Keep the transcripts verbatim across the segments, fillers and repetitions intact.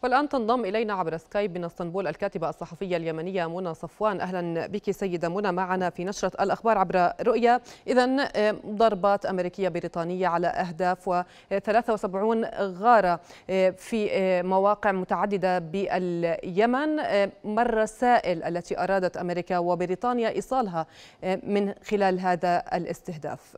والآن تنضم إلينا عبر سكايب من اسطنبول الكاتبة الصحفية اليمنية منى صفوان. أهلا بك سيدة منى معنا في نشرة الأخبار عبر رؤيا. إذن ضربات أمريكية بريطانية على أهداف وثلاثة وسبعين غارة في مواقع متعددة باليمن. ما الرسائل التي أرادت أمريكا وبريطانيا إيصالها من خلال هذا الاستهداف؟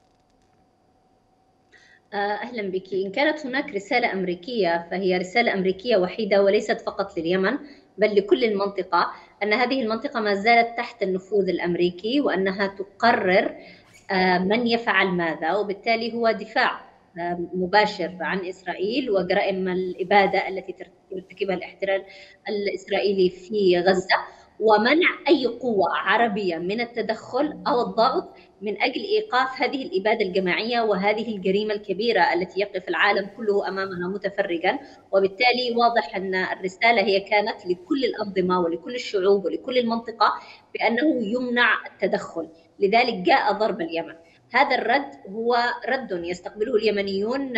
أهلا بك. إن كانت هناك رسالة أمريكية فهي رسالة أمريكية وحيدة وليست فقط لليمن بل لكل المنطقة، أن هذه المنطقة ما زالت تحت النفوذ الأمريكي وأنها تقرر من يفعل ماذا، وبالتالي هو دفاع مباشر عن إسرائيل وجرائم الإبادة التي يرتكبها الاحتلال الإسرائيلي في غزة، ومنع أي قوة عربية من التدخل أو الضغط من أجل إيقاف هذه الإبادة الجماعية وهذه الجريمة الكبيرة التي يقف العالم كله أمامها متفرجا. وبالتالي واضح أن الرسالة هي كانت لكل الأنظمة ولكل الشعوب ولكل المنطقة بأنه يمنع التدخل، لذلك جاء ضرب اليمن. هذا الرد هو رد يستقبله اليمنيون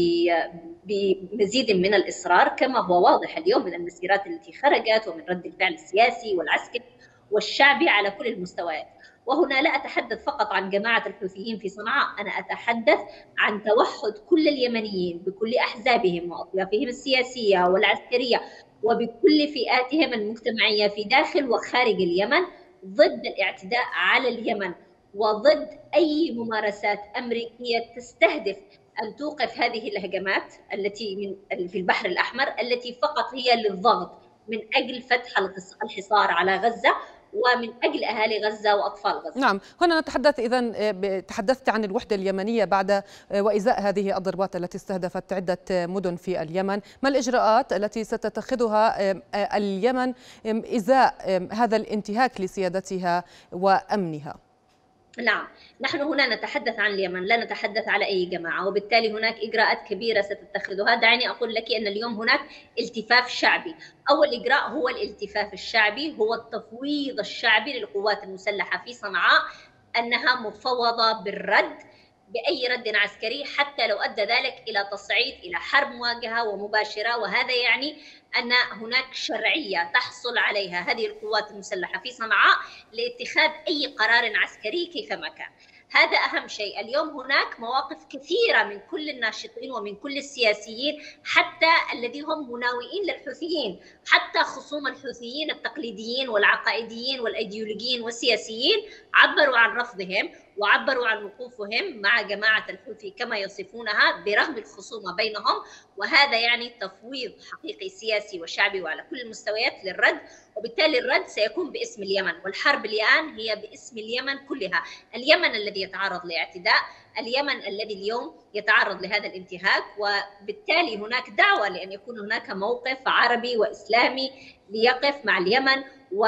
بمزيد من الإصرار، كما هو واضح اليوم من المسيرات التي خرجت ومن رد الفعل السياسي والعسكري والشعبي على كل المستويات. وهنا لا أتحدث فقط عن جماعة الحوثيين في صنعاء، أنا أتحدث عن توحد كل اليمنيين بكل أحزابهم وأطيافهم السياسية والعسكرية وبكل فئاتهم المجتمعية في داخل وخارج اليمن ضد الاعتداء على اليمن وضد أي ممارسات أمريكية تستهدف أن توقف هذه الهجمات التي من في البحر الأحمر التي فقط هي للضغط من أجل فتح الحصار على غزة ومن أجل أهالي غزة وأطفال غزة. نعم، هنا نتحدث إذن تحدثت عن الوحدة اليمنية بعد وإزاء هذه الضربات التي استهدفت عدة مدن في اليمن. ما الإجراءات التي ستتخذها اليمن إزاء هذا الانتهاك لسيادتها وأمنها؟ نعم، نحن هنا نتحدث عن اليمن، لا نتحدث على أي جماعة، وبالتالي هناك إجراءات كبيرة ستتخذها. دعيني أقول لك أن اليوم هناك التفاف شعبي. أول إجراء هو الالتفاف الشعبي، هو التفويض الشعبي للقوات المسلحة في صنعاء أنها مفوضة بالرد بأي رد عسكري حتى لو أدى ذلك إلى تصعيد إلى حرب مواجهة ومباشرة، وهذا يعني أن هناك شرعية تحصل عليها هذه القوات المسلحة في صنعاء لاتخاذ أي قرار عسكري كيفما كان. هذا أهم شيء. اليوم هناك مواقف كثيرة من كل الناشطين ومن كل السياسيين حتى الذين هم مناوئين للحوثيين، حتى خصوم الحوثيين التقليديين والعقائديين والأيديولوجيين والسياسيين عبروا عن رفضهم وعبروا عن وقوفهم مع جماعة الحوثي كما يصفونها برغم الخصومة بينهم، وهذا يعني تفويض حقيقي سياسي وشعبي وعلى كل المستويات للرد، وبالتالي الرد سيكون باسم اليمن، والحرب الآن هي باسم اليمن كلها. اليمن الذي يتعرض لاعتداء، اليمن الذي اليوم يتعرض لهذا الانتهاك، وبالتالي هناك دعوة لأن يكون هناك موقف عربي وإسلامي ليقف مع اليمن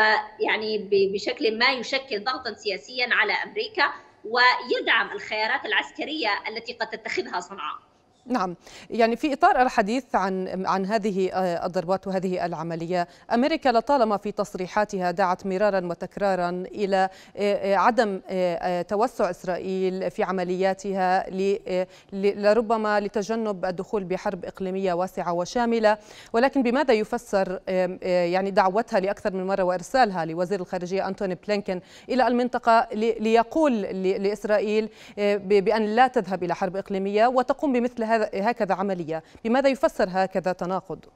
ويعني بشكل ما يشكل ضغطا سياسيا على أمريكا ويدعم الخيارات العسكرية التي قد تتخذها صنعاء. نعم، يعني في إطار الحديث عن عن هذه الضربات وهذه العملية، أمريكا لطالما في تصريحاتها دعت مرارا وتكرارا إلى عدم توسع إسرائيل في عملياتها لربما لتجنب الدخول بحرب إقليمية واسعة وشاملة، ولكن بماذا يفسر يعني دعوتها لأكثر من مرة وإرسالها لوزير الخارجية أنتوني بلينكن إلى المنطقة ليقول لإسرائيل بأن لا تذهب إلى حرب إقليمية وتقوم بمثل هكذا عملية؟ بماذا يفسر هكذا تناقض؟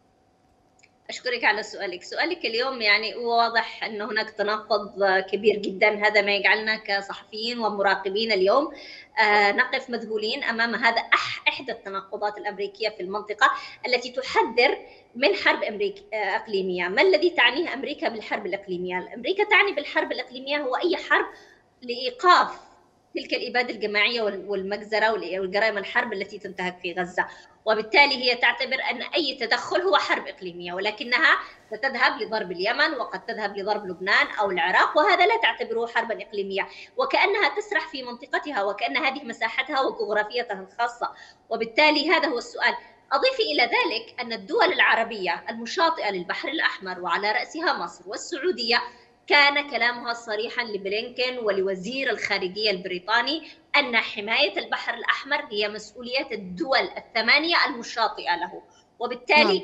أشكرك على سؤالك. سؤالك اليوم يعني واضح أن هناك تناقض كبير جدا، هذا ما يجعلنا كصحفيين ومراقبين اليوم نقف مذهولين أمام هذا إحدى التناقضات الأمريكية في المنطقة التي تحذر من حرب أمريكا إقليمية. ما الذي تعنيه أمريكا بالحرب الإقليمية؟ أمريكا تعني بالحرب الإقليمية هو أي حرب لإيقاف تلك الإبادة الجماعية والمجزرة والجرائم الحرب التي تنتهك في غزة، وبالتالي هي تعتبر أن أي تدخل هو حرب إقليمية، ولكنها ستذهب لضرب اليمن وقد تذهب لضرب لبنان أو العراق، وهذا لا تعتبره حربا إقليمية، وكأنها تسرح في منطقتها وكأن هذه مساحتها وجغرافيتها الخاصة. وبالتالي هذا هو السؤال. أضيف إلى ذلك أن الدول العربية المشاطئة للبحر الأحمر وعلى رأسها مصر والسعودية كان كلامها صريحا لبلينكن ولوزير الخارجية البريطاني أن حماية البحر الأحمر هي مسؤولية الدول الثمانية المشاطئة له، وبالتالي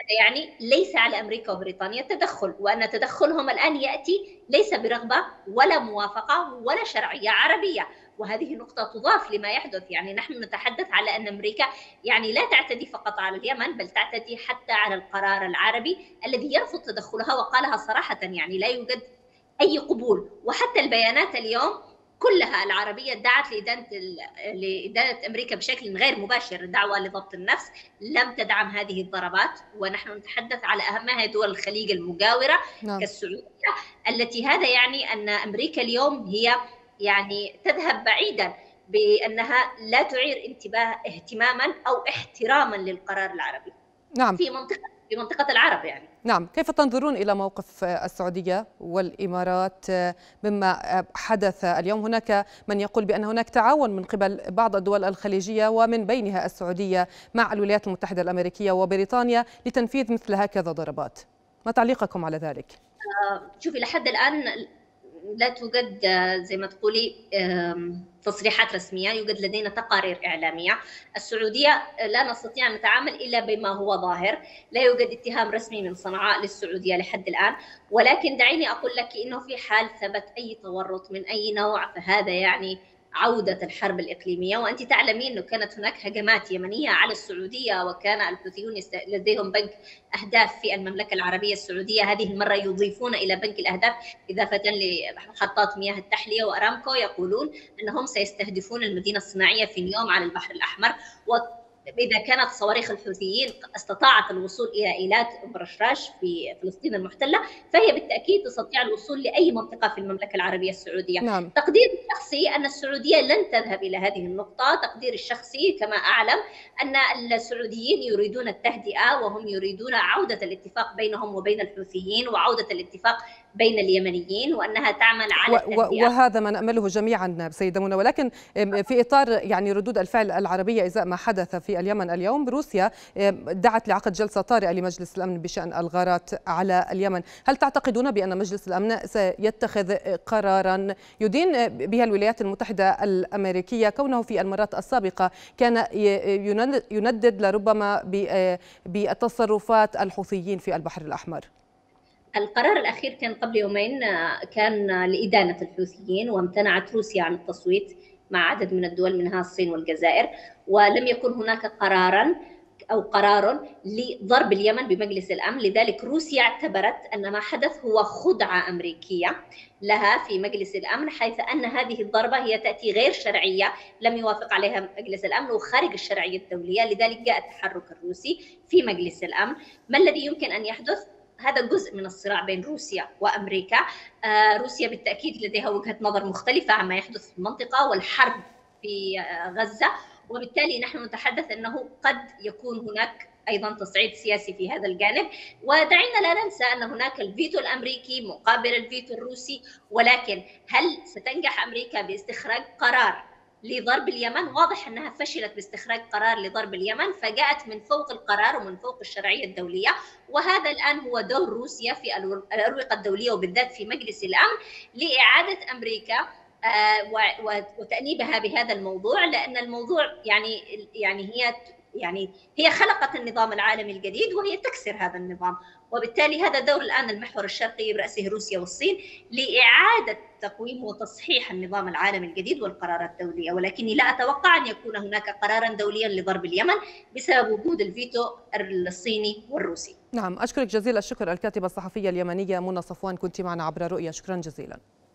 يعني ليس على أمريكا وبريطانيا التدخل، وأن تدخلهم الآن يأتي ليس برغبة ولا موافقة ولا شرعية عربية، وهذه نقطة تضاف لما يحدث. يعني نحن نتحدث على أن أمريكا يعني لا تعتدي فقط على اليمن، بل تعتدي حتى على القرار العربي الذي يرفض تدخلها، وقالها صراحة يعني لا يوجد أي قبول. وحتى البيانات اليوم كلها العربية دعت لإدانة لإدانة أمريكا بشكل غير مباشر، دعوة لضبط النفس، لم تدعم هذه الضربات. ونحن نتحدث على أهمها دول الخليج المجاورة نعم. كالسعودية، التي هذا يعني أن أمريكا اليوم هي يعني تذهب بعيدا بأنها لا تعير انتباه اهتماما أو احتراما للقرار العربي نعم. في منطقة في منطقة العرب يعني. نعم، كيف تنظرون إلى موقف السعودية والإمارات مما حدث اليوم؟ هناك من يقول بأن هناك تعاون من قبل بعض الدول الخليجية ومن بينها السعودية مع الولايات المتحدة الأمريكية وبريطانيا لتنفيذ مثل هكذا ضربات، ما تعليقكم على ذلك؟ شوفي، لحد الآن لا توجد زي ما تقولي تصريحات رسمية، يوجد لدينا تقارير إعلامية. السعودية لا نستطيع أن نتعامل إلا بما هو ظاهر، لا يوجد اتهام رسمي من صنعاء للسعودية لحد الآن، ولكن دعيني أقول لك إنه في حال ثبت أي تورط من أي نوع فهذا يعني عودة الحرب الإقليمية. وأنت تعلمين أنه كانت هناك هجمات يمنية على السعودية، وكان الحوثيون لديهم بنك أهداف في المملكة العربية السعودية، هذه المرة يضيفون إلى بنك الأهداف إضافة لمحطات مياه التحلية وأرامكو، يقولون أنهم سيستهدفون المدينة الصناعية في نيوم على البحر الأحمر. و إذا كانت صواريخ الحوثيين استطاعت الوصول إلى إيلات أم رشراش في فلسطين المحتلة، فهي بالتأكيد تستطيع الوصول لأي منطقة في المملكة العربية السعودية. نعم. تقديري الشخصي أن السعودية لن تذهب إلى هذه النقطة، تقديري الشخصي كما أعلم أن السعوديين يريدون التهدئة، وهم يريدون عودة الاتفاق بينهم وبين الحوثيين وعودة الاتفاق بين اليمنيين، وأنها تعمل على التهدئة. وهذا ما نأمله جميعا سيدة منى. ولكن في إطار يعني ردود الفعل العربية إزاء ما حدث في اليمن اليوم، روسيا دعت لعقد جلسة طارئة لمجلس الأمن بشأن الغارات على اليمن. هل تعتقدون بأن مجلس الأمن سيتخذ قرارا يدين بها الولايات المتحدة الأمريكية، كونه في المرات السابقة كان يندد لربما بالتصرفات الحوثيين في البحر الأحمر؟ القرار الأخير كان قبل يومين، كان لإدانة الحوثيين، وامتنعت روسيا عن التصويت مع عدد من الدول منها الصين والجزائر، ولم يكن هناك قرارا أو قرار لضرب اليمن بمجلس الأمن. لذلك روسيا اعتبرت أن ما حدث هو خدعة أمريكية لها في مجلس الأمن، حيث أن هذه الضربة هي تأتي غير شرعية، لم يوافق عليها مجلس الأمن وخارج الشرعية الدولية. لذلك جاء التحرك الروسي في مجلس الأمن. ما الذي يمكن أن يحدث؟ هذا جزء من الصراع بين روسيا وأمريكا. آه روسيا بالتأكيد لديها وجهة نظر مختلفة عما يحدث في المنطقة والحرب في آه غزة، وبالتالي نحن نتحدث أنه قد يكون هناك أيضا تصعيد سياسي في هذا الجانب. ودعينا لا ننسى أن هناك الفيتو الأمريكي مقابل الفيتو الروسي، ولكن هل ستنجح أمريكا باستخراج قرار لضرب اليمن؟ واضح أنها فشلت باستخراج قرار لضرب اليمن، فجاءت من فوق القرار ومن فوق الشرعية الدولية. وهذا الآن هو دور روسيا في الأروقة الدولية وبالذات في مجلس الأمن لإعادة أمريكا وتأنيبها بهذا الموضوع، لأن الموضوع يعني يعني هي يعني هي خلقت النظام العالمي الجديد وهي تكسر هذا النظام، وبالتالي هذا دور الآن المحور الشرقي برأسه روسيا والصين لإعادة تقويم وتصحيح النظام العالمي الجديد والقرارات الدولية. ولكني لا أتوقع أن يكون هناك قرارا دوليا لضرب اليمن بسبب وجود الفيتو الصيني والروسي. نعم، أشكرك جزيل الشكر الكاتبة الصحفية اليمنية منى صفوان، كنت معنا عبر رؤيا، شكرا جزيلا.